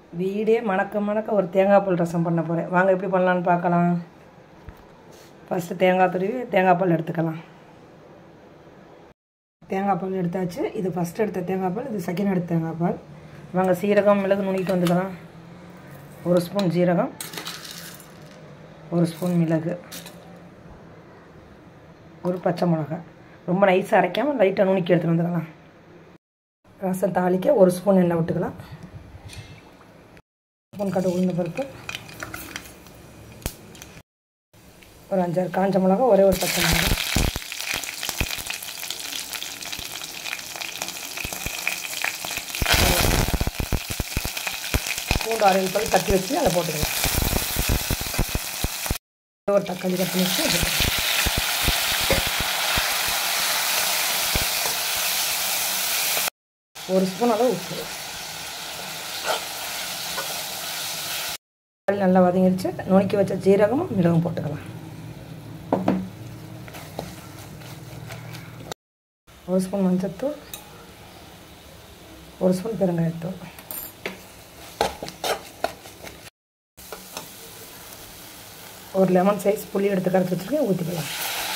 வீடே மணக்க மணக்க ஒரு தேங்காய் பால் ரசம் பண்ண போகிறேன். வாங்க எப்படி பண்ணலான்னு பார்க்கலாம். ஃபஸ்ட்டு தேங்காய் துருவி தேங்காய் பால் எடுத்துக்கலாம். தேங்காய் பால் எடுத்தாச்சு. இது ஃபஸ்ட்டு எடுத்த தேங்காய் பால், இது செகண்ட் எடுத்த தேங்காய் பால். வாங்க சீரகம் மிளகு நுணுக்கிட்டு வந்துக்கலாம். 1 ஸ்பூன் ஜீரகம், 1 ஸ்பூன் மிளகு, ஒரு பச்சை மிளகாய். ரொம்ப நைஸாக அரைக்காமல் லைட்டாக நுணுக்கி எடுத்துகிட்டு வந்துக்கலாம். ரசம் தாளிக்க 1 ஸ்பூன் எண்ணெய் விட்டுக்கலாம். 1 ஸ்பூன் கடுகு உளுந்த பருப்பு, ஒரு 5-6 காஞ்ச மிளகா, ஒரே ஒரு பச்சை மிளகாய், பூண்டு 6 பல் தட்டி வச்சு அதை போட்டுக்கலாம். ஒரு தக்காளி கட் பண்ணி வச்சு ஒரு ஸ்பூன் அளவு உப்பு. நல்லா வதங்கிடுச்சு. நுணுக்கி வச்ச ஜீரகமும் மிளகும் போட்டுக்கலாம். 1 ஸ்பூன் மஞ்சள்தூள், 1 ஸ்பூன் பெருங்காயத்தூள், ஒரு லெமன் சைஸ் புளி எடுத்து கரைச்சி வச்சுருக்கேன், ஊற்றிக்கலாம்.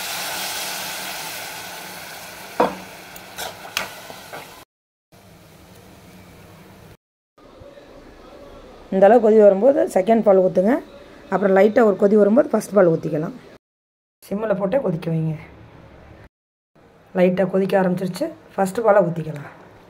இந்த அளவு கொதி வரும்போது செகண்ட் பால் ஊற்றுங்க. அப்புறம் லைட்டாக ஒரு கொதி வரும்போது ஃபஸ்ட் பால் ஊற்றிக்கலாம். சிம்மில் போட்டே கொதிக்க வைங்க. லைட்டாக கொதிக்க ஆரம்பிச்சிருச்சு. ஃபஸ்ட்டு பாலை ஊற்றிக்கலாம்.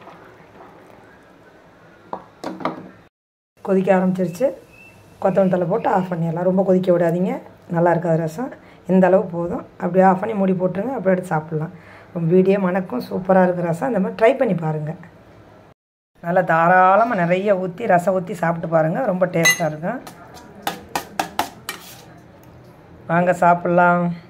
கொதிக்க ஆரம்பிச்சிருச்சு. கொத்தமல்லி தழை போட்டு ஆஃப் பண்ணிடலாம். ரொம்ப கொதிக்க விடாதீங்க, நல்லா இருக்காது ரசம். இந்த அளவு போதும். அப்படியே ஆஃப் பண்ணி மூடி போட்டுருங்க. அப்படியே எடுத்து சாப்பிட்லாம். வீடியோ மணக்கும், சூப்பராக இருக்குது ரசம். இந்த மாதிரி ட்ரை பண்ணி பாருங்கள். நல்லா தாராளமாக நிறைய ஊற்றி ரசம் ஊற்றி சாப்பிட்டு பாருங்கள். ரொம்ப டேஸ்ட்டாக இருக்கும். வாங்க சாப்பிட்லாம்.